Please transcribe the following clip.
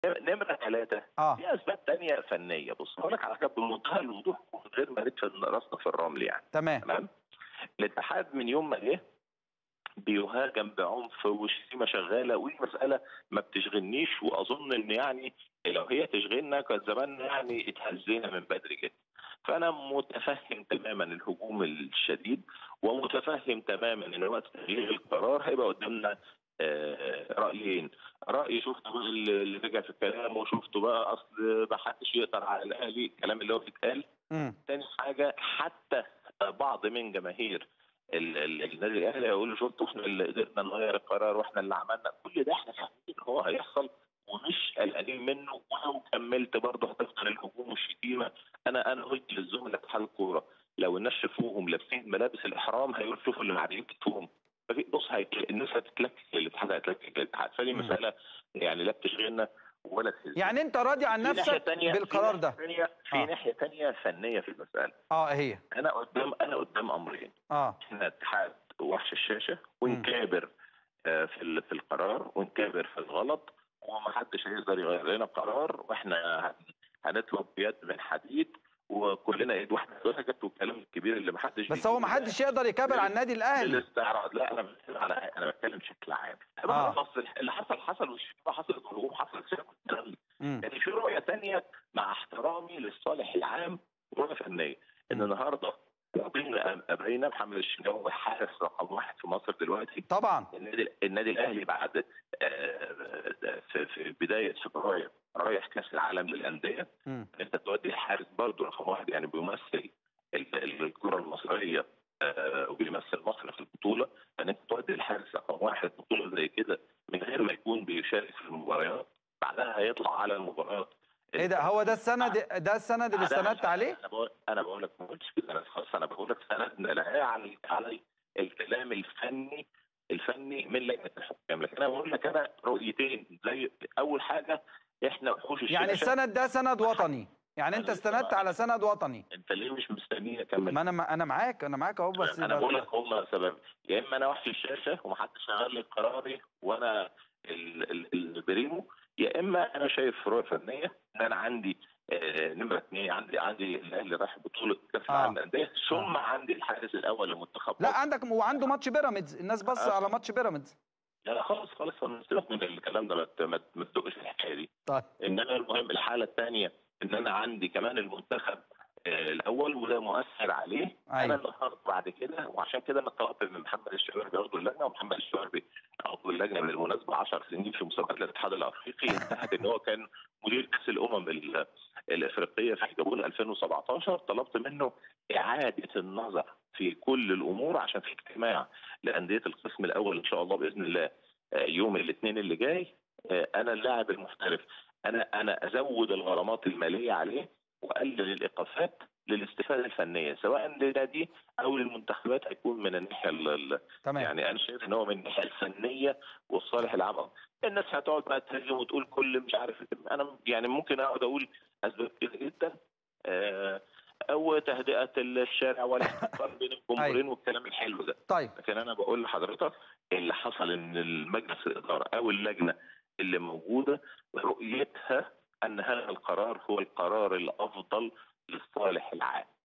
نمرة 3 في أسباب تانية فنية. بص هقول لك على حاجة بمنتهى الوضوح ومن غير ما ندفن راسنا في الرمل يعني. تمام. الاتحاد من يوم ما جه بيهاجم بعنف والشتيمه شغاله، ودي مساله ما بتشغلنيش، واظن ان يعني لو هي تشغلنا كان زمان يعني اتهزينا من بدري جدا. فانا متفهم تماما الهجوم الشديد، ومتفهم تماما ان وقت تغيير القرار هيبقى قدامنا رايين. راي شفته بقى اللي رجع في الكلام، وشفته بقى اصل ما حدش يقدر على الاهلي، الكلام اللي هو بيتقال. تاني حاجه حتى بعض من جماهير النادي الاهلي هيقولوا شفتوا احنا اللي قدرنا نغير القرار واحنا اللي عملنا كل ده، احنا فاهمين هو هيحصل ومش قلقانين منه. ولو كملت برضه هتفضل الهجوم والشتيمه. انا قلت للزملاء اتحاد الكوره لو الناس شافوهم لابسين ملابس الاحرام هيقولوا شوفوا اللي معديين كتفهم. بص الناس هتتلكك للاتحاد، هتتلكك للاتحاد. فدي مساله يعني لا بتشغلنا ولا تهزنا. يعني انت راضي عن نفسك بالقرار ده؟ في ناحيه ثانيه فنيه في المساله. هي انا قدام امرين. احنا اتحاد وحش الشاشه ونكابر في القرار ونكابر في الغلط، ومحدش هيقدر يغير لنا قرار، واحنا هنطلب بيد من حديد وكلنا ايد واحده. ده جت الكلام الكبير اللي محدش، بس هو محدش يقدر يكابر على النادي الاهلي. الاستعراض لا، انا بتكلم بشكل عام. اللي حصل والشتيمه حصلت والهجوم حصل يعني في رؤيه ثانيه مع احترامي للصالح العام ورؤيه فنيه. ان النهارده ابرينا محمد الشناوي حارس رقم 1 في مصر دلوقتي طبعا. النادي الاهلي بعد في بدايه فبراير رايح كاس العالم للانديه. انت تودي الحارس برضه رقم 1 يعني بيمثل الكره المصريه وبيمثل مصر في البطوله. ان انت تودي الحارس رقم 1 بطوله زي كده من غير ما يكون بيشارك في المباريات، بعدها هيطلع على المباراه. ايه ده؟ هو ده السند اللي استندت عليه؟ انا بقول لك ما قلتش كده، انا خلاص انا بقول لك سندنا لها على الكلام الفني من لجنه الحكام. لكن انا بقول لك انا رؤيتين. زي اول حاجه احنا وحوش الشاشه. يعني السند ده سند وطني، يعني انت استندت على سند وطني. انت ليه مش مستنيني اكمل؟ ما انا معاك اهو. بس انا بقول لك هم سبب. يا اما انا وحش الشاشه ومحدش غير لي قراري وانا البريمو، يا اما انا شايف رؤيه فنيه ان انا عندي نمره 2. عندي الاهلي رايح بطوله كاس العالم للانديه، ثم عندي الحارس الاول للمنتخب. لا عندك وعنده ماتش بيراميدز، الناس بص على ماتش بيراميدز. لا خلاص سيبك من الكلام ده، ما تدقش في الحكايه دي. طيب. انما المهم الحاله الثانيه ان انا عندي كمان المنتخب الاول وده مؤثر عليه. انا النهارده بعد كده، وعشان كده انا طلبت من محمد الشواربي عضو اللجنه، ومحمد الشواربي عضو اللجنه بالمناسبه 10 سنين في مسابقات الاتحاد الافريقي، انتهت ان هو كان مدير كاس الامم الافريقيه في جابون 2017. طلبت منه اعاده النظر في كل الامور عشان في اجتماع لانديه القسم الاول ان شاء الله باذن الله يوم الاثنين اللي جاي. انا اللاعب المحترف انا ازود الغرامات الماليه عليه واقلل الايقافات للاستفاده الفنيه سواء للنادي او للمنتخبات. هيكون من الناحيه يعني انا شايف ان هو من الناحيه الفنيه والصالح العام. الناس هتقعد بقى تهاجم وتقول كل مش عارف. انا يعني ممكن اقعد اقول اسباب كتير جدا او تهدئه الشارع والاحتفال بين الجمهورين والكلام الحلو ده. طيب. لكن انا بقول لحضرتك اللي حصل ان المجلس الاداره او اللجنه اللي موجوده رؤيتها ان هذا القرار هو القرار الافضل للصالح العام.